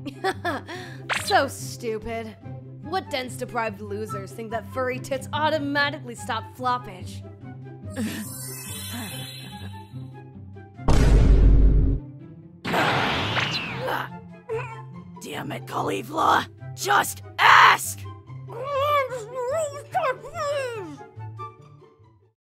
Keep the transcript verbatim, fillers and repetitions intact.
So stupid. What dense-deprived losers think that furry tits automatically stop floppage? Damn it, Caulifla! Just ask!